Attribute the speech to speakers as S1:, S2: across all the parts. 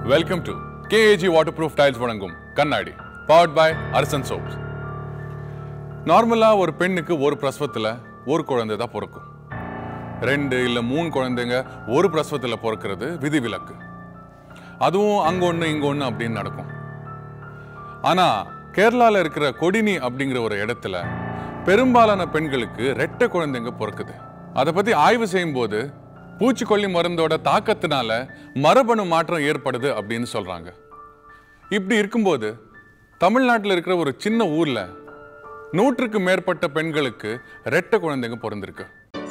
S1: Welcome to KAG Waterproof Tiles வழங்கும் கண்ணாடி powered by Arsan Soaps. நார்மலா ஒரு பெண்ணுக்கு ஒரு பிரசவத்துல ஒரு குழந்தை தான் பிறக்கும். 2 இல்ல 3 குழந்தைங்க ஒரு பிரசவத்துல பிறக்கிறது விதிவிலக்கு. அதுவும் அங்க ஒண்ணு இங்க ஒண்ணு அப்படின்னு நடக்கும். ஆனா கேரளால இருக்கிற கொடினி அப்படிங்கிற ஒரு இடத்துல பெரும்பாலான பெண்களுக்கு ரெட்டை குழந்தைங்க பிறக்குது. அதை பத்தி ஆய்வு செய்யும் போது பூச்சிக்கொல்லி மருந்தோட தாக்கத்தினால மரபணு மாற்றம் ஏற்படுது அப்படின்னு சொல்றாங்க. இப்படி இருக்கும்போது தமிழ்நாட்டில் இருக்கிற ஒரு சின்ன ஊர்ல 100க்கு மேற்பட்ட பெண்களுக்கு ரெட்டை குழந்தைங்க பிறந்திருக்கு.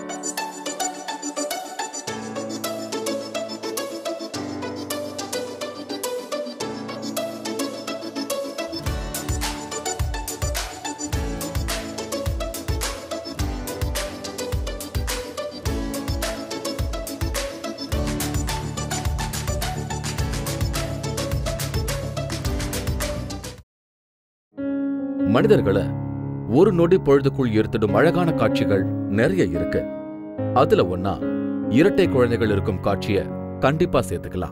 S2: மனிதர்களை ஒரு நொடி பொழுதுக்குள் ஈர்த்திடும் அழகான காட்சிகள் நிறைய இருக்கு. அதுல ஒன்னா இரட்டை குழந்தைகள் இருக்கும் காட்சிய கண்டிப்பா சேர்த்துக்கலாம்.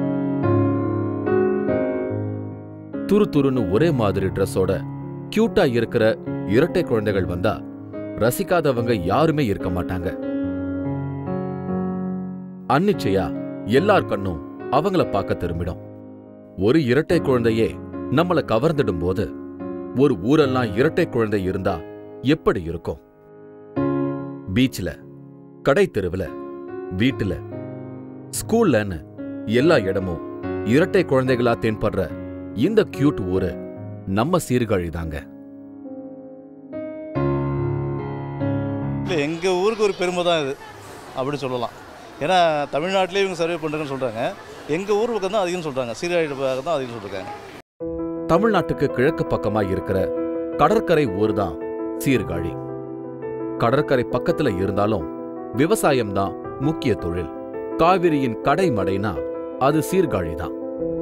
S2: துரு துருன்னு ஒரே மாதிரி ட்ரெஸ்ஸோட கியூட்டா இருக்கிற இரட்டை குழந்தைகள் வந்தா ரசிக்காதவங்க யாருமே இருக்க மாட்டாங்க. அன்னிச்சையா எல்லார் கண்ணும் அவங்கள பார்க்க திரும்பிடும். ஒரு இரட்டை குழந்தையே நம்மள கவர்ந்துடும் போது ஒரு ஊரெல்லாம் இரட்டை குழந்தை இருந்தா எப்படி இருக்கும்? பீச்ல, கடை தெருவுல, வீட்டுல, ஸ்கூல்லன்னு எல்லா இடமும் இரட்டை குழந்தைகளா தென்படுற இந்த கியூட் ஊரு நம்ம சீர்காழி தாங்க.
S3: எங்க ஊருக்கு ஒரு பெருமை தான் இது அப்படி சொல்லலாம். ஏன்னா தமிழ்நாட்டிலே இவங்க சர்வே பண்றேன்னு சொல்றாங்க. எங்க ஊர் பக்கம் தான் அதிகம் சொல்றாங்க, சீர்காழி பக்கம் தான் அதிகம் சொல்றாங்க.
S2: தமிழ்நாட்டுக்கு கிழக்கு பக்கமா இருக்கிற கடற்கரை ஊர் தான் சீர்காழி. கடற்கரை பக்கத்துல இருந்தாலும் விவசாயம் தான் முக்கிய தொழில். காவிரியின் கடைமடைனா அது சீர்காழி தான்.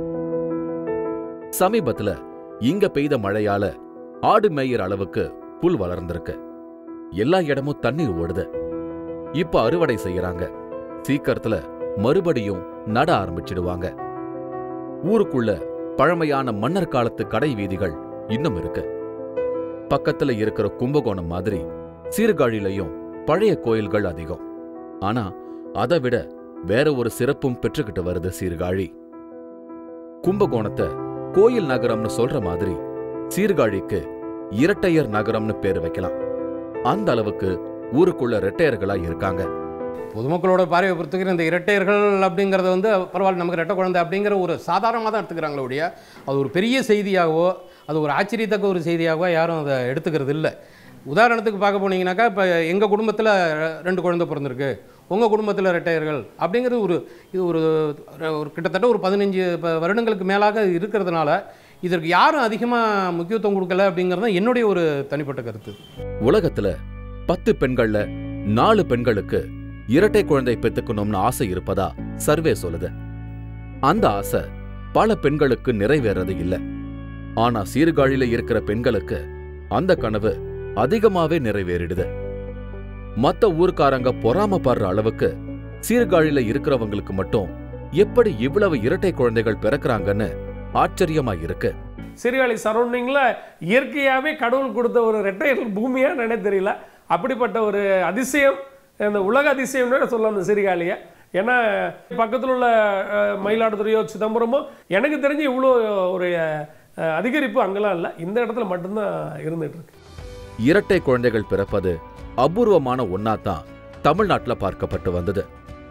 S2: சமீபத்துல இங்க பெய்த மழையால ஆடு மேய்கிற அளவுக்கு புல் வளர்ந்திருக்கு. எல்லா இடமும் தண்ணீர் ஓடுது. இப்ப அறுவடை செய்யறாங்க. சீக்கிரத்துல மறுபடியும் நட ஆரம்பிச்சிடுவாங்க. ஊருக்குள்ள பழமையான மன்னர் காலத்து கடை வீதிகள் இன்னும் இருக்கு. பக்கத்துல இருக்கிற கும்பகோணம் மாதிரி சீர்காழிலையும் பழைய கோயில்கள் அதிகம். ஆனா அதை விட வேற ஒரு சிறப்பும் பெற்றுக்கிட்டு வருது சீர்காழி. கும்பகோணத்தை கோயில் நகரம்னு சொல்ற மாதிரி சீர்காழிக்கு இரட்டையர் நகரம்னு பேர் வைக்கலாம். அந்த அளவுக்கு ஊருக்குள்ள இரட்டையர்களா இருக்காங்க.
S4: பொதுமக்களோட பார்வையை பொறுத்துக்கிற இந்த இரட்டையர்கள் அப்படிங்கிறத வந்து பரவாயில்ல, நமக்கு ரெட்டை குழந்தை அப்படிங்கிற ஒரு சாதாரணமாக தான் எடுத்துக்கிறாங்களே ஒழிய அது ஒரு பெரிய செய்தியாகவோ அது ஒரு ஆச்சரியத்தக்க ஒரு செய்தியாகவோ யாரும் அதை எடுத்துக்கிறது இல்லை. உதாரணத்துக்கு பார்க்க போனீங்கன்னாக்கா, இப்போ எங்கள் குடும்பத்தில் 2 குழந்தை பிறந்திருக்கு, உங்கள் குடும்பத்தில் ரெட்டையர்கள் அப்படிங்கிறது இது ஒரு கிட்டத்தட்ட ஒரு 15 வருடங்களுக்கு மேலாக இருக்கிறதுனால இதற்கு யாரும் அதிகமாக முக்கியத்துவம் கொடுக்கல அப்படிங்கிறது தான் என்னுடைய ஒரு தனிப்பட்ட கருத்து.
S2: உலகத்தில் 10 பெண்கள்ல 4 பெண்களுக்கு இரட்டை குழந்தை பெத்துக்கணும்னு ஆசை இருப்பதா சர்வே சொல்லுது. அந்த ஆசை பல பெண்களுக்கு நிறைவேறது இல்ல. ஆனா சீர்காழியில இருக்கிற பெண்களுக்கு அந்த கனவு அதிகமாவே நிறைவேறிடுது. மத்த ஊர்க்காரங்க பொறாமப்படுற அளவுக்கு சீர்காழியில இருக்கிறவங்களுக்கு மட்டும் எப்படி இவ்வளவு இரட்டை குழந்தைகள் பிறக்கிறாங்கன்னு ஆச்சரியமா இருக்கு.
S5: சீர்காழி சரௌண்டிங்ல இயற்கையாவே கடவுள் கொடுத்த ஒரு ரெட்டையர்கள் பூமியா நினை தெரியல. அப்படிப்பட்ட ஒரு அதிசயம், இந்த உலக அதிசயம்னு சொல்லலாம் இந்த சீர்காழியை. ஏன்னா பக்கத்தில் உள்ள மயிலாடுதுறையோ சிதம்பரமோ எனக்கு தெரிஞ்சு இவ்வளோ ஒரு அதிகரிப்பு அங்கெல்லாம் இல்லை, இந்த இடத்துல மட்டும்தான் இருந்துட்டு இருக்கு.
S2: இரட்டை குழந்தைகள் பிறப்பது அபூர்வமான ஒன்னாதான் தமிழ்நாட்டில் பார்க்கப்பட்டு வந்தது.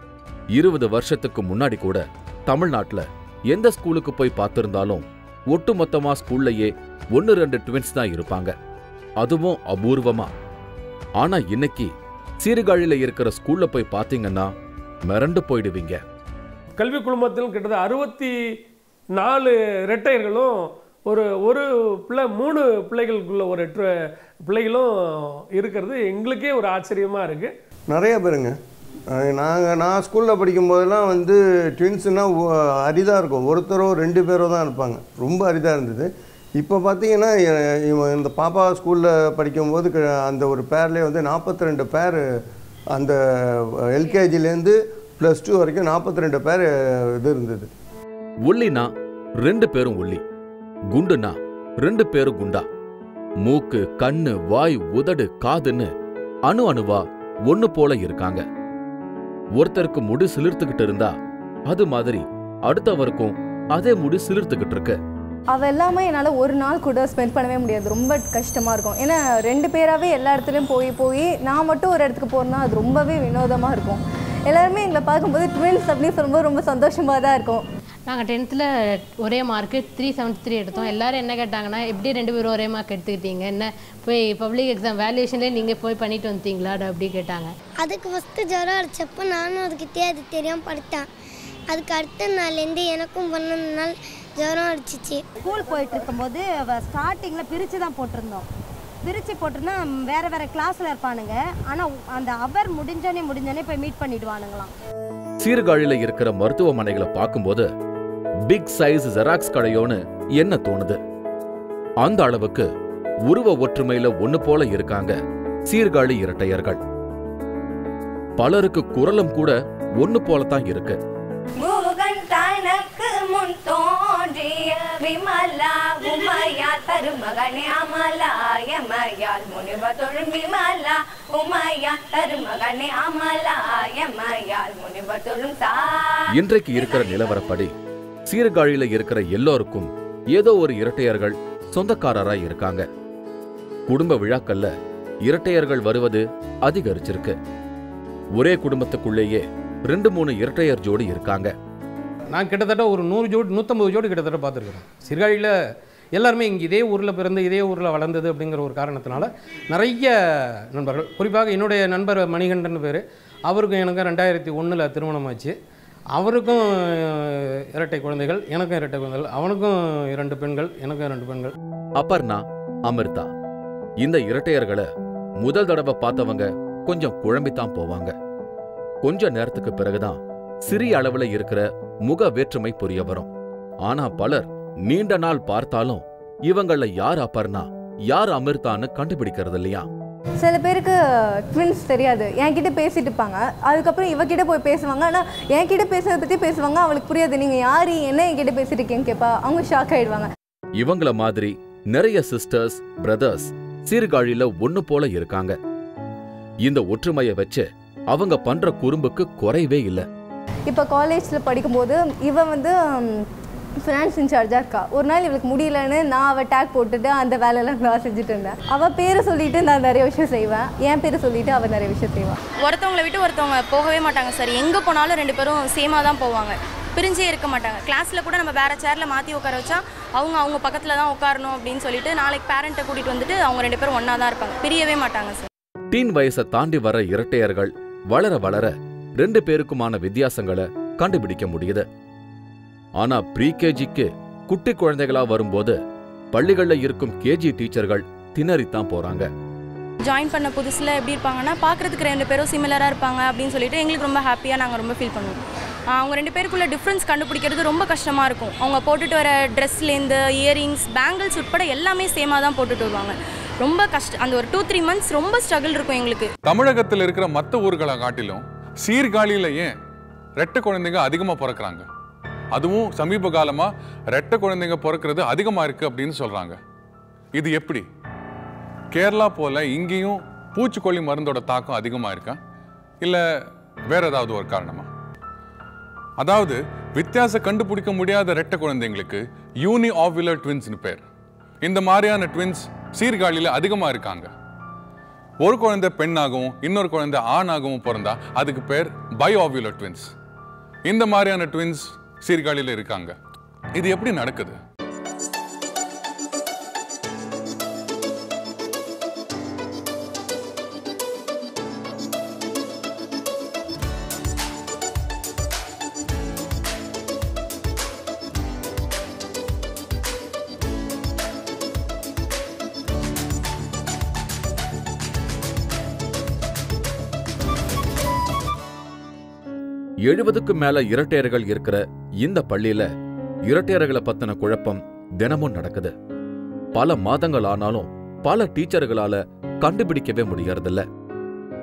S2: 20 வருஷத்துக்கு முன்னாடி கூட தமிழ்நாட்டில் எந்த ஸ்கூலுக்கு போய் பார்த்திருந்தாலும் ஒட்டுமொத்தமா ஸ்கூல்லையே 1-2 ட்வின்ஸ் தான் இருப்பாங்க, அதுவும் அபூர்வமா. ஆனா இன்னைக்கு சீர்காழியில இருக்கிற ஸ்கூல்ல போய் பாத்தீங்கன்னா மிரண்டு போயிடுவீங்க.
S5: கல்வி குழுமத்தில் கிட்டத்தட்ட 64 இரட்டையர்களும் ஒரு பிள்ளை 3 பிள்ளைகளுக்குள்ள ஒரு பிள்ளைகளும் இருக்கிறது எங்களுக்கே ஒரு ஆச்சரியமா இருக்கு.
S6: நிறைய பேருங்க. நான் ஸ்கூலில் படிக்கும்போதெல்லாம் வந்து ட்வின்ஸுனால் அரிதாக இருக்கும். ஒருத்தரோ 2 பேரோ தான் இருப்பாங்க, ரொம்ப அரிதாக இருந்தது. இப்போ பார்த்தீங்கன்னா இந்த பாப்பா ஸ்கூலில் படிக்கும்போது அந்த ஒரு பேர்லேயே வந்து 42 பேர், அந்த எல்கேஜிலேருந்து +2 வரைக்கும் 42 பேர் இது இருந்தது.
S2: ஒல்லினா 2 பேரும் ஒல்லி, குண்டுனா 2 பேரும் குண்டா. மூக்கு, கண்ணு, வாய், உதடு, காதுன்னு அணு அணுவா ஒண்ணு போல இருக்காங்க. ஒருத்தருக்கு முடி சிலிர்த்துக்கிட்டு இருந்தா அது மாதிரி அடுத்தவருக்கும் அதே முடி சிலிர்த்துக்கிட்டு இருக்கு.
S7: அவ எல்லாமே என்னால் ஒரு நாள் கூட ஸ்பெண்ட் பண்ணவே முடியாது. ரொம்ப கஷ்டமாக இருக்கும். ஏன்னா 2 பேராகவே எல்லா இடத்துலையும் போய் நான் மட்டும் ஒரு இடத்துக்கு போகிறேன்னா அது ரொம்பவே வினோதமாக இருக்கும். எல்லாருமே எங்களை பார்க்கும்போது ட்வின்ஸ் அப்படின்னு சொல்லும்போது ரொம்ப சந்தோஷமாக தான் இருக்கும்.
S8: நாங்கள் 10th ஒரே மார்க்கு 373 எடுத்தோம். எல்லோரும் என்ன கேட்டாங்கன்னா எப்படி 2 பேரும் ஒரே மார்க் எடுத்துக்கிட்டீங்க, என்ன போய் பப்ளிக் எக்ஸாம் வேல்யூஷன்லேயே நீங்கள் போய் பண்ணிட்டு வந்துட்டீங்களா அப்படி கேட்டாங்க.
S9: அதுக்கு ஃபஸ்ட்டு ஜுரம் அடிச்சப்போ நானும் அதுக்கிட்டே அது தெரியாமல் படுத்தேன். அதுக்கு அடுத்த நாள்லேருந்து எனக்கும் 12 நாள் ஜுரம் அடிச்சிச்சு.
S10: ஸ்கூல் போயிட்டு இருக்கும்போது ஸ்டார்டிங்கில் பிரித்து தான் போட்டிருந்தோம். பிரித்து போட்டிருந்தா வேறு கிளாஸில் இருப்பானுங்க. ஆனால் அந்த அவர் முடிஞ்சோடனே போய் மீட் பண்ணிடுவானுங்களாம்.
S2: சீர்காழியில் இருக்கிற மருத்துவமனைகளை பார்க்கும்போது பிக் சைஸ் ஜெராக்ஸ் கடையோன்னு என்ன தோணுது. அந்த அளவுக்கு உருவ ஒற்றுமையில ஒண்ணு போல இருக்காங்க சீர்காழி இரட்டையர்கள். பலருக்கு குரலும் கூட ஒண்ணு போலத்தான் இருக்கு. இன்றைக்கு இருக்கிற நிலவரப்படி சீர்காழியில இருக்கிற எல்லோருக்கும் ஏதோ ஒரு இரட்டையர்கள் சொந்தக்காரராய் இருக்காங்க. குடும்ப விழாக்கள்ல இரட்டையர்கள் வருவது அதிகரிச்சிருக்கு. ஒரே குடும்பத்துக்குள்ளேயே 2-3 இரட்டையர் ஜோடி இருக்காங்க.
S4: நான் கிட்டத்தட்ட ஒரு 100 ஜோடி 150 ஜோடி கிட்டத்தட்ட பார்த்துருக்கிறேன். சீர்காழியில் எல்லாருமே இங்கே இதே ஊரில் பிறந்து இதே ஊரில் வளர்ந்தது அப்படிங்கிற ஒரு காரணத்தினால நிறைய நண்பர்கள், குறிப்பாக என்னுடைய நண்பர் மணிகண்டன் பேர், அவருக்கும் எனக்கும் 2001 திருமணம் ஆச்சு. அவருக்கும் இரட்டை குழந்தைகள், எனக்கும் இரட்டை குழந்தைகள். அவனுக்கும் 2 பெண்கள், எனக்கும் 2 பெண்கள்.
S2: அபர்ணா, அமிர்தா இந்த இரட்டையர்களை முதல் தடவை பார்த்தவங்க கொஞ்சம் குழம்பித்தான் போவாங்க. கொஞ்ச நேரத்துக்கு பிறகுதான் சிறிய அளவுல இருக்கிற முக வேற்றுமை புரிய வரும். ஆனா பலர் நீண்ட நாள் பார்த்தாலும் இவங்கள யார் அபர்ணா யார் அமிர்தான்னு கண்டுபிடிக்கிறது இல்லையா.
S7: சில பேருக்கு ட்வின்ஸ் தெரியாது, என்கிட்ட பேசிட்டு இருப்பாங்க. அதுக்கப்புறம் இவகிட்ட போய் பேசுவாங்க. ஆனால் என்கிட்ட பேசுறதை பற்றி பேசுவாங்க. அவளுக்கு புரியாது, நீங்கள் யார் என்ன என்கிட்ட பேசிட்டு இருக்கீங்க கேட்பா. அவங்க ஷாக் ஆயிடுவாங்க.
S2: இவங்கள மாதிரி நிறைய சிஸ்டர்ஸ் பிரதர்ஸ் சீர்காழியில ஒண்ணு போல இருக்காங்க. இந்த ஒற்றுமையை வச்சு அவங்க பண்ற குறும்புக்கு குறைவே இல்லை.
S7: இப்போ காலேஜில் படிக்கும்போது இவ வந்து ஃபினான்ஸ் இன்சார்ஜாக இருக்கா. ஒரு நாள் இவளுக்கு முடியலன்னு நான் அவள் டேக் போட்டுட்டு அந்த வேலையெல்லாம் நான் செஞ்சுட்டு இருந்தேன். அவள் பேரை சொல்லிட்டு நான் நிறைய விஷயம் செய்வேன், என் பேரை சொல்லிட்டு அவள் நிறைய விஷயம் செய்வான்.
S11: ஒருத்தவங்களை விட்டு ஒருத்தவங்க போகவே மாட்டாங்க சார். எங்கே போனாலும் 2 பேரும் சேமாக தான் போவாங்க, பிரிஞ்சே இருக்க மாட்டாங்க. கிளாஸில் கூட நம்ம வேறு சேரில் மாற்றி உட்கார வச்சா அவங்க பக்கத்தில் தான் உட்காரணும் அப்படின்னு சொல்லிட்டு நாளைக்கு பேரண்ட்டை கூட்டிகிட்டு வந்துட்டு அவங்க 2 பேரும் ஒன்றா தான் இருப்பாங்க, பிரியவே மாட்டாங்க சார்.
S2: டீன் வயசை தாண்டி வர இரட்டையர்கள் வளர வளர 2 பேருக்குமான வித்தியாசங்களை கண்டுபிடிக்க முடியுது. ஆனா ப்ரீகேஜிக்கு குட்டி குழந்தைகளா வரும்போது பள்ளிகள்ல இருக்கும் கேஜி டீச்சர்கள் திணறித்தான் போறாங்க.
S11: ஜாயின் பண்ண புதுசில் எப்படி இருப்பாங்கன்னா பார்க்குறதுக்கு 2 பேரும் சிமிலராக இருப்பாங்க அப்படின்னு சொல்லிட்டு எங்களுக்கு ரொம்ப ஹாப்பியாக நாங்கள் ரொம்ப ஃபீல் பண்ணுவோம். அவங்க 2 பேருக்குள்ள டிஃப்ரென்ஸ் கண்டுபிடிக்கிறது ரொம்ப கஷ்டமாக இருக்கும். அவங்க போட்டுட்டு வர ட்ரெஸ்லேருந்து இயரிங்ஸ் பேங்கிள்ஸ் உட்பட எல்லாமே சேமாக தான் போட்டுட்டு வருவாங்க. ரொம்ப கஷ்டம். அந்த ஒரு 2-3 மந்த்ஸ் ரொம்ப ஸ்ட்ரகிள் இருக்கும் எங்களுக்கு.
S1: தமிழகத்தில் இருக்கிற மற்ற ஊர்களை காட்டிலும் சீர்காழியில ஏன் ரெட்டை குழந்தைங்க அதிகமாக பிறக்கிறாங்க? அதுவும் சமீப காலமா ரெட்டை குழந்தைங்க பிறக்கிறது அதிகமாக இருக்கு அப்படின்னு சொல்றாங்க. இது எப்படி? கேரளா போல இங்கேயும் பூச்சிக்கொல்லி மருந்தோட தாக்கம் அதிகமாக இருக்கா, இல்லை வேற ஏதாவது ஒரு காரணமா? அதாவது வித்தியாசம் கண்டுபிடிக்க முடியாத ரெட்டை குழந்தைங்களுக்கு யூனி ஆவ்யுலர் ட்வின்ஸ்னு பேர். இந்த மாதிரியான ட்வின்ஸ் சீர்காழியில் அதிகமாக இருக்காங்க. ஒரு குழந்தை பெண்ணாகவும் இன்னொரு குழந்தை ஆணாகவும் பிறந்தா அதுக்கு பேர் பை ஆவ்யுலர் ட்வின்ஸ். இந்த மாதிரியான ட்வின்ஸ் சீர்காழியில் இருக்காங்க. இது எப்படி நடக்குது?
S2: எழுபதுக்கும் மேல இரட்டையர்கள் இருக்கிற இந்த பள்ளியில இரட்டையர்களை பத்தின குழப்பம் தினமும் நடக்குது. பல மாதங்கள் ஆனாலும் பல டீச்சர்களால கண்டுபிடிக்கவே முடியறதில்ல.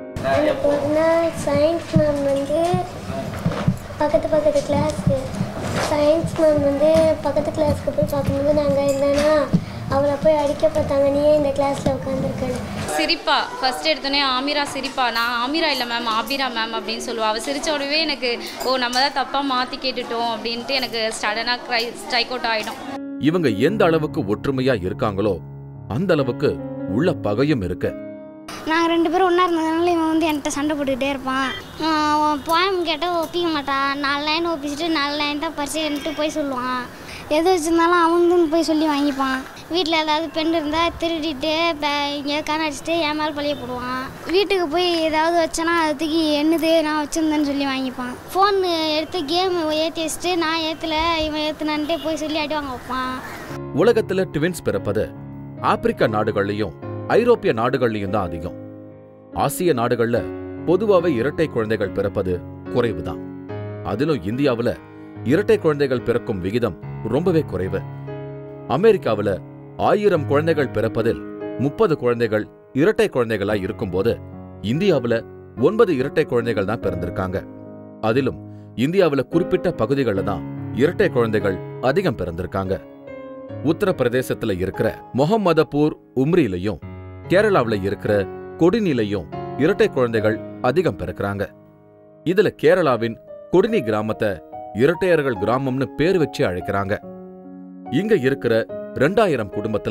S9: சயின்ஸ் மேம் வந்து பக்கத்து கிளாஸ் சயின்ஸ் மேம் வந்து பக்கத்து கிளாஸ்க்கு போய் பார்க்கும்போது நாங்கள் என்னன்னா அவளை போய் அடிக்க பார்த்தாங்க, நீயே இந்த கிளாஸில் உட்காந்துருக்கேன்.
S12: சிரிப்பா ஃபஸ்ட் எடுத்தோடனே ஆமிரா சிரிப்பா, நான் ஆமிரா இல்லை மேம் ஆபிரா மேம் அப்படின்னு சொல்லுவாள். அவள் சிரித்த உடனே எனக்கு நம்ம தான் தப்பாக மாற்றி கேட்டுட்டோம் அப்படின்ட்டு எனக்கு சடனாக ஸ்ட்ரைக் அவுட் ஆகிடும்.
S2: இவங்க எந்த அளவுக்கு ஒற்றுமையா இருக்காங்களோ அந்த அளவுக்கு உள்ள பகையும் இருக்கு.
S9: நாங்கள் 2 பேரும் ஒன்றா இருந்ததுனால இவன் வந்து என்கிட்ட சண்டை போட்டுக்கிட்டே இருப்பான். போயம் கேட்டால் ஒப்பிக்க மாட்டான். 4 லைன் ஒப்பிச்சுட்டு 4 லைன் தான் பரிசுன்ட்டு போய் சொல்லுவான். எது வச்சுருந்தாலும் அவனுன்னு போய் சொல்லி வாங்கிப்பான். வீட்டில் ஏதாவது பெண் இருந்தால் திருடிட்டு எங்கேயாவது கண் அடிச்சுட்டு என் மேலே பழிய போடுவான். வீட்டுக்கு போய் ஏதாவது வச்சேன்னா அதுக்கு என்னது நான் வச்சுருந்தேன்னு சொல்லி வாங்கிப்பான். ஃபோன் எடுத்து கேம் ஏற்றி வச்சுட்டு நான் ஏற்றலை இவன் ஏற்றுனான்ட்டே போய் சொல்லி அடி வாங்க வைப்பான்.
S2: உலகத்துல ட்வின்ஸ் பிறப்பது ஆப்பிரிக்க நாடுகள்லையும் ஐரோப்பிய நாடுகள்லையும் தான் அதிகம். ஆசிய நாடுகள்ல பொதுவாகவே இரட்டை குழந்தைகள் பிறப்பது குறைவுதான். அதிலும் இந்தியாவில் இரட்டை குழந்தைகள் பிறக்கும் விகிதம் ரொம்பவே குறைவு. அமெரிக்காவில் 1000 குழந்தைகள் பிறப்பதில் 30 குழந்தைகள் இரட்டை குழந்தைகளா இருக்கும்போது இந்தியாவில் 9 இரட்டை குழந்தைகள் தான் பிறந்திருக்காங்க. அதிலும் இந்தியாவில் குறிப்பிட்ட பகுதிகளில் தான் இரட்டை குழந்தைகள் அதிகம் பிறந்திருக்காங்க. உத்தரப்பிரதேசத்துல இருக்கிற மொஹம்மதபூர் உம்ரிலையும் கேரளாவில் இருக்கிற கொடினிலையும் இரட்டை குழந்தைகள் அதிகம் பிறக்கிறாங்க. இதுல கேரளாவின் கொடினி கிராமத்தை இரட்டையர்கள் கிராமம்னு பேர் வச்சு அழைக்கிறாங்க. இங்க இருக்கிற 2000 குடும்பத்துல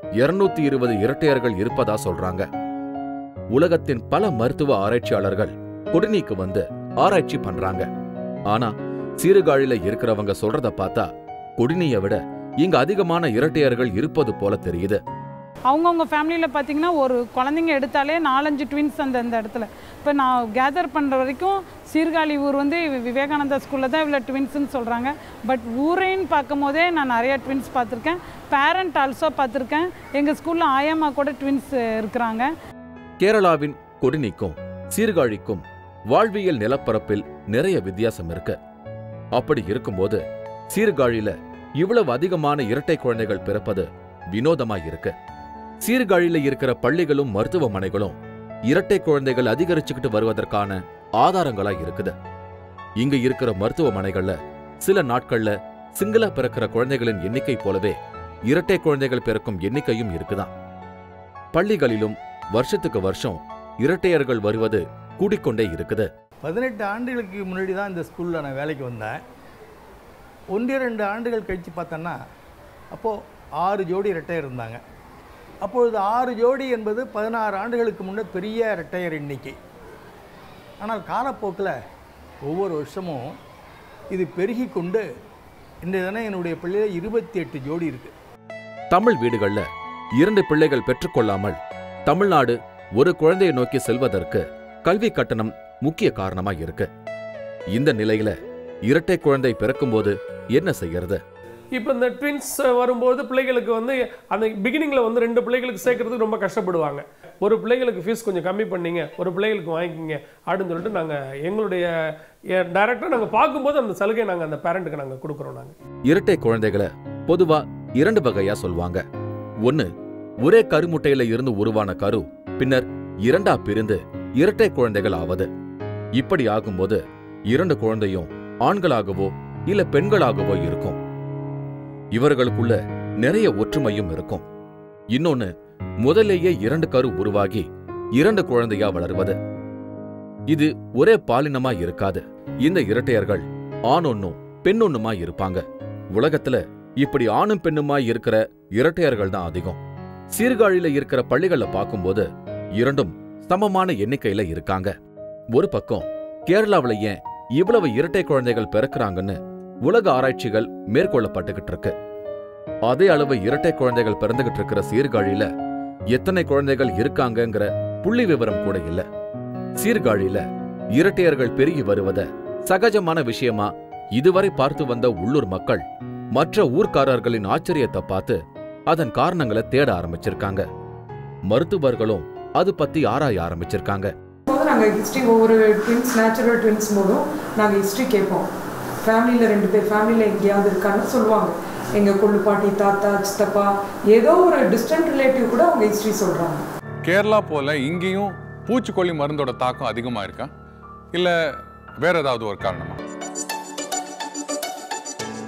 S2: 220 இரட்டையர்கள் இருப்பதா சொல்றாங்க. உலகத்தின் பல மருத்துவ ஆராய்ச்சியாளர்கள் கொடினிக்கு வந்து ஆராய்ச்சி பண்றாங்க. ஆனா சீர்காழியில இருக்கிறவங்க சொல்றத பார்த்தா கொடினியை விட இங்க அதிகமான இரட்டையர்கள் இருப்பது போல தெரியுது.
S13: அவங்கவுங்க ஃபேமிலியில் பார்த்தீங்கன்னா ஒரு குழந்தைங்க எடுத்தாலே 4-5 ட்வின்ஸ் அந்த இடத்துல. இப்போ நான் கேதர் பண்ணுற வரைக்கும் சீர்காழி ஊர் வந்து விவேகானந்தா ஸ்கூலில் தான் இவ்வளோ ட்வின்ஸுன்னு சொல்கிறாங்க. பட் ஊரைன்னு பார்க்கும் போதே நான் நிறைய ட்வின்ஸ் பார்த்துருக்கேன். பேரண்ட் ஆல்சோ பார்த்துருக்கேன். எங்கள் ஸ்கூலில் ஆயம்மா கூட ட்வின்ஸ் இருக்கிறாங்க.
S2: கேரளாவின் கொடினிக்கும் சீர்காழிக்கும் வாழ்வியல் நிலப்பரப்பில் நிறைய வித்தியாசம் இருக்கு. அப்படி இருக்கும்போது சீர்காழியில இவ்வளவு அதிகமான இரட்டை குழந்தைகள் பிறப்பது வினோதமாய் இருக்கு. சீர்காழியில இருக்கிற பள்ளிகளும் மருத்துவமனைகளும் இரட்டை குழந்தைகள் அதிகரிச்சுக்கிட்டு வருவதற்கான ஆதாரங்களாய் இருக்குது. இங்க இருக்கிற மருத்துவமனைகள்ல சில நாட்கள்ல சிங்கிளா பிறக்கிற குழந்தைகளின் எண்ணிக்கை போலவே இரட்டை குழந்தைகள் பிறக்கும் எண்ணிக்கையும் இருக்குதான். பள்ளிகளிலும் வருஷத்துக்கு வருஷம் இரட்டையர்கள் வருவது கூடிக்கொண்டே இருக்குது.
S14: 18 ஆண்டுகளுக்கு முன்னாடி தான் இந்த ஸ்கூலில் நான் வேலைக்கு வந்தேன். 1-2 ஆண்டுகள் கழித்து பார்த்தோன்னா அப்போது 6 ஜோடி இரட்டையர் இருந்தாங்க. அப்பொழுது 6 ஜோடி என்பது 16 ஆண்டுகளுக்கு முன்னே பெரிய இரட்டையர் எண்ணிக்கை. ஆனால் காலப்போக்கில் ஒவ்வொரு வருஷமும் இது பெருகி கொண்டு இன்றைய தினம் என்னுடைய பிள்ளையில் 28 ஜோடி இருக்குது.
S2: தமிழ் வீடுகள்ல 2 பிள்ளைகள் பெற்றுக்கொள்ளாமல் தமிழ்நாடு ஒரு குழந்தையை நோக்கி செல்வதற்கு கல்வி கட்டணம் முக்கிய காரணமா இருக்கு. இந்த நிலையில இரட்டை குழந்தை பிறக்கும்போது என்ன செய்யறது?
S5: இப்போ இந்த ட்வின்ஸ் வரும்போது பிள்ளைகளுக்கு வந்து அந்த பிகினிங்கில் வந்து 2 பிள்ளைகளுக்கு சேர்க்கறதுக்கு ரொம்ப கஷ்டப்படுவாங்க. ஒரு பிள்ளைகளுக்கு ஃபீஸ் கொஞ்சம் கம்மி பண்ணிங்க, ஒரு பிள்ளைகளுக்கு வாங்கிக்கிங்க அப்படின்னு சொல்லிட்டு நாங்கள் எங்களுடைய டைரக்டாக நாங்கள் பார்க்கும்போது அந்த சலுகை நாங்கள் அந்த பேரண்ட்டுக்கு நாங்கள் கொடுக்குறோம். நாங்கள்
S2: இரட்டை குழந்தைகளை பொதுவா 2 வகையா சொல்லுவாங்க. ஒன்னு, ஒரே கருமுட்டையில இருந்து உருவான கரு பின்னர் 2ஆ பிரிந்து இரட்டை குழந்தைகள் ஆவது. இப்படி ஆகும்போது 2 குழந்தையும் ஆண்களாகவோ இல்ல பெண்களாகவோ இருக்கும். இவர்களுக்குள்ள நிறைய ஒற்றுமையும் இருக்கும். இன்னொன்னு, முதலேயே 2 கரு உருவாகி 2 குழந்தையா வளர்வது. இது ஒரே பாலினமா இருக்காது. இந்த இரட்டையர்கள் ஆணொன்னும் பெண்ணொன்னுமா இருப்பாங்க. உலகத்துல இப்படி ஆணும் பெண்ணுமாய் இருக்கிற இரட்டையர்கள் தான் அதிகம். சீர்காழியில இருக்கிற பள்ளிகளை பார்க்கும்போது 2ம் சமமான எண்ணிக்கையில இருக்காங்க. ஒரு பக்கம் கேரளாவில ஏன் இவ்வளவு இரட்டை குழந்தைகள் பிறக்கிறாங்கன்னு உலக ஆராய்ச்சிகள் மேற்கொள்ளப்பட்டுகிட்டு இருக்கு. அதே அளவு இரட்டை குழந்தைகள் பிறந்துகிட்டு இருக்கிற சீர்காழியில எத்தனை குழந்தைகள் இருக்காங்கங்கிற புள்ளி விவரம் கூட இல்ல. சீர்காழியில இரட்டையர்கள் பெருகி வருவத சகஜமான விஷயமா இதுவரை பார்த்து வந்த உள்ளூர் மக்கள் மற்ற ஊர்க்காரர்களின் ஆச்சரியத்தை பார்த்து அதன் காரணங்களை தேட ஆரம்பிச்சிருக்காங்க. மருத்துவர்களும் அது பத்தி ஆராய ஆரம்பிச்சிருக்காங்க.
S15: நாங்கள் ஹிஸ்ட்ரி ஒவ்வொரு ட்வின்ஸ் நேச்சுரல் ட்வின்ஸ் போதும் நாங்கள் ஹிஸ்ட்ரி கேட்போம். ஃபேமிலியில் 2 பேர் ஃபேமிலியில் எங்கேயாவது இருக்கான்னு சொல்லுவாங்க. எங்கள் கொள்ளு பாட்டி, தாத்தா, சித்தப்பா, ஏதோ ஒரு டிஸ்டன்ட் ரிலேட்டிவ் கூட அவங்க ஹிஸ்ட்ரி சொல்கிறாங்க.
S1: கேரளா போல இங்கேயும் பூச்சிக்கொல்லி மருந்தோட தாக்கம் அதிகமாக இருக்கா இல்லை வேற ஏதாவது ஒரு காரணமா?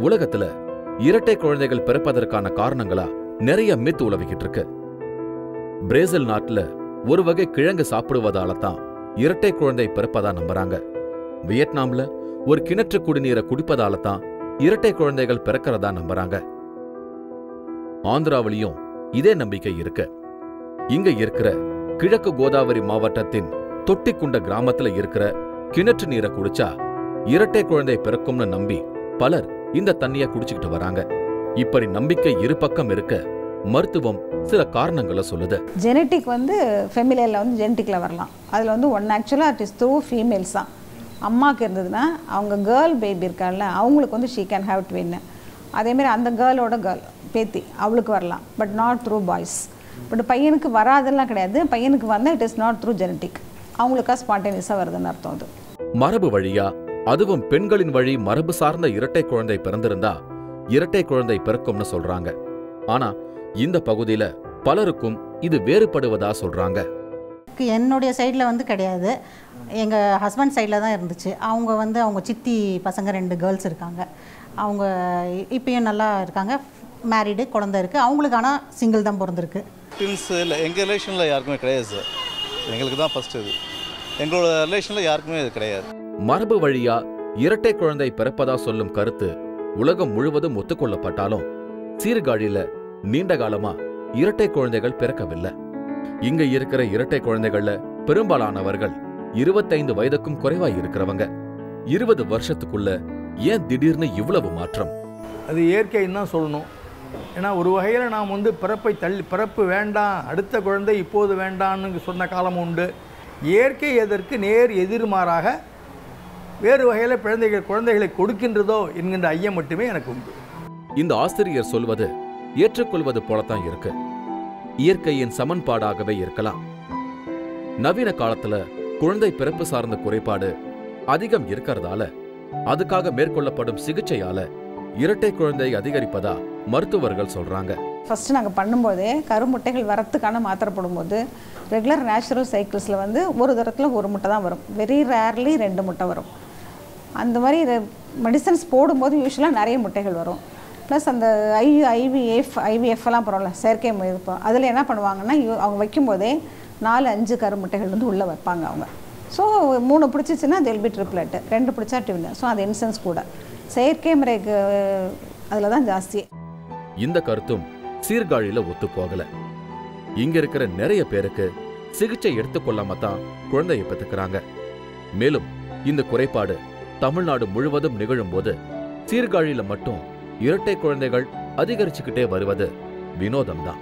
S2: உலகத்துல இரட்டை குழந்தைகள் பிறப்பதற்கான காரணங்களா நிறைய மித் உலவிக்கிட்டு இருக்கு. பிரேசில் நாட்டுல ஒரு வகை கிழங்கு சாப்பிடுவதால தான் இரட்டை குழந்தை பிறப்பதா நம்புறாங்க. வியட்நாம்ல ஒரு கிணற்று குடிநீரை குடிப்பதால தான் இரட்டை குழந்தைகள் பிறக்கிறதா நம்புறாங்க. ஆந்திராவிலையும் இதே நம்பிக்கை இருக்கு. இங்க இருக்கிற கிழக்கு கோதாவரி மாவட்டத்தின் தொட்டிக்குண்ட கிராமத்துல இருக்கிற கிணற்று நீரை குடிச்சா இரட்டை குழந்தை பிறக்கும்னு நம்பி பலர் இந்த தண்ணியை குடிச்சுக்கிட்டு வராங்க. இப்படி நம்பிக்கை இரு பக்கம் இருக்க மருத்துவம் சில காரணங்களை சொல்லுது.
S16: ஜெனட்டிக் வந்து ஃபெமிலியில் வந்து ஜெனட்டிக்கில் வரலாம். அதில் வந்து ஆக்சுவலாக இட் இஸ் த்ரூ ஃபீமேல்ஸ் தான். அம்மாவுக்கு இருந்ததுன்னா அவங்க கேர்ள் பேபி இருக்கால அவங்களுக்கு வந்து ஷீ கேன் ஹேவ் ட்வின். அதேமாரி அந்த கேர்ளோட கேர்ள் பேத்தி அவளுக்கு வரலாம், but not through boys. But பையனுக்கு வராதெல்லாம் கிடையாது. பையனுக்கு வந்தால் it is not through genetic, அவங்களுக்கா ஸ்பான்டேனியஸாக வருதுன்னு அர்த்தம். அது
S2: மரபு வழியா, அதுவும் பெண்களின் வழி மரபு சார்ந்த இரட்டை குழந்தை பிறந்திருந்தா இரட்டை குழந்தை பிறக்கும்னு சொல்றாங்க. ஆனா இந்த பகுதியில பலருக்கும் இது வேறுபடுவதா சொல்றாங்க.
S17: என்னுடைய சைடில் வந்து கிடையாது, எங்கள் ஹஸ்பண்ட் சைடில் தான் இருந்துச்சு. அவங்க வந்து அவங்க சித்தி பசங்க 2 கேர்ள்ஸ் இருக்காங்க. அவங்க இப்பயும் நல்லா இருக்காங்க, மேரிடு, குழந்தை இருக்குது. அவங்களுக்கு ஆனால் சிங்கிள் தான் பிறந்திருக்கு.
S3: ட்வின்ஸ் இல்லை எங்கள் ரிலேஷனில் யாருக்குமே கிடையாது சார். எங்களுக்கு தான் ஃபஸ்ட்டு இது. எங்களோட ரிலேஷனில் யாருக்குமே இது கிடையாது.
S2: மரபு வழியா இரட்டை குழந்தை பிறப்பதா சொல்லும் கருத்து உலகம் முழுவதும் ஒத்துக்கொள்ளப்பட்டாலும் சீர்காழியில நீண்ட காலமா இரட்டை குழந்தைகள் பிறக்கவில்லை. இங்க இருக்கிற இரட்டை குழந்தைகள்ல பெரும்பாலானவர்கள் 25 வயதுக்கும் குறைவா இருக்கிறவங்க. 20 வருஷத்துக்குள்ள ஏன் திடீர்னு இவ்வளவு மாற்றம்?
S14: அது இயற்கைன்னு தான் சொல்லணும். ஏன்னா ஒரு வகையில் நாம் வந்து பிறப்பு வேண்டாம், அடுத்த குழந்தை இப்போது வேண்டான்னு சொன்ன காலம் உண்டு. இயற்கை எதற்கு நேர் எதிர்மாறாக வேறு வகையில் குழந்தைகளை கொடுக்கின்றதோ என்கின்ற ஐயம் மட்டுமே எனக்கு உண்டு.
S2: இந்த ஆசிரியர் சொல்வது ஏற்றுக்கொள்வது போலத்தான் இருக்கு. இயற்கையின் சமன்பாடாகவே இருக்கலாம். நவீன காலத்துல குழந்தை பிறப்பு சார்ந்த குறைபாடு அதிகம் இருக்கிறதால அதுக்காக மேற்கொள்ளப்படும் சிகிச்சையால இரட்டை குழந்தை அதிகரிப்பதா மருத்துவர்கள் சொல்றாங்க.
S16: ஃபஸ்ட்டு நாங்கள் பண்ணும்போதே கருமுட்டைகள் வரத்துக்கான மாத்திரை போடும்போது ரெகுலர் நேச்சுரல் சைக்கிள்ஸில் வந்து ஒரு தரத்தில் 1 முட்டை தான் வரும், வெரி ரேர்லி 2 முட்டை வரும். அந்த மாதிரி மெடிசன்ஸ் போடும்போது யூஸ்வலாக நிறைய முட்டைகள் வரும். ப்ளஸ் அந்த ஐவிஎஃப்லாம் பரவாயில்ல, செயற்கை இருப்போம். அதில் என்ன பண்ணுவாங்கன்னா அவங்க வைக்கும்போதே 4-5 கருமுட்டைகள் வந்து உள்ளே வைப்பாங்க அவங்க. ஸோ 3 பிடிச்சிச்சின்னா தெல் பி ட்ரிப்ளெட்டு, 2 பிடிச்சா டிவின். ஸோ அது இன்சென்ஸ் கூட செயற்கை முறைக்கு அதில் தான் ஜாஸ்தி.
S2: இந்த கருத்தும் சீர்காழியில ஒத்து போகல. இங்க இருக்கிற நிறைய பேருக்கு சிகிச்சை எடுத்துக்கொள்ளாம தான் குழந்தையை பெற்றுக்கிறாங்க. மேலும் இந்த குறைபாடு தமிழ்நாடு முழுவதும் நிகழும் போது சீர்காழியில மட்டும் இரட்டை குழந்தைகள் அதிகரிச்சுக்கிட்டே வருவது வினோதம்தான்.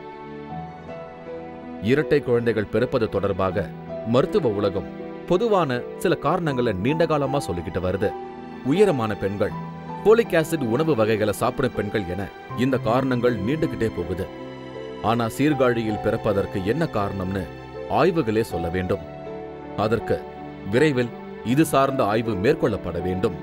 S2: இரட்டை குழந்தைகள் பிறப்பது தொடர்பாக மருத்துவ உலகம் பொதுவான சில காரணங்களை நீண்ட காலமா சொல்லிக்கிட்டு வருது. உயரமான பெண்கள், போலிக் ஆசிட் உணவு வகைகளை சாப்பிடும் பெண்கள் என இந்த காரணங்கள் நீண்டுகிட்டே போகுது. ஆனா சீர்காழியில் பிறப்பதற்கு என்ன காரணம்னு ஆய்வுகளே சொல்ல வேண்டும். அதற்கு விரைவில் இது சார்ந்த ஆய்வு மேற்கொள்ளப்பட வேண்டும்.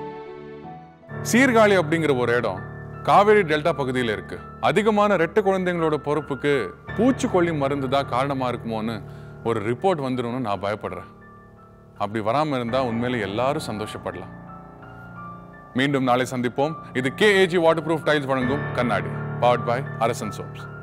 S1: சீர்காழி அப்படிங்கிற ஒரு இடம் காவேரி டெல்டா பகுதியில் இருக்கு. அதிகமான ரெட்டை குழந்தைங்களோட பொறுப்புக்கு பூச்சிக்கொல்லி மருந்து தான் காரணமா இருக்குமோன்னு ஒரு ரிப்போர்ட் வந்துரும்னு நான் பயப்படுறேன். அப்படி வராம இருந்தா உண்மையில எல்லாரும் சந்தோஷப்படலாம். மீண்டும் நாளை சந்திப்போம். இது KAG வாட்டர் ப்ரூஃப் டைல்ஸ் வழங்கும் கண்ணாடி, பவர்ட் பை அரசன் சோப்ஸ்.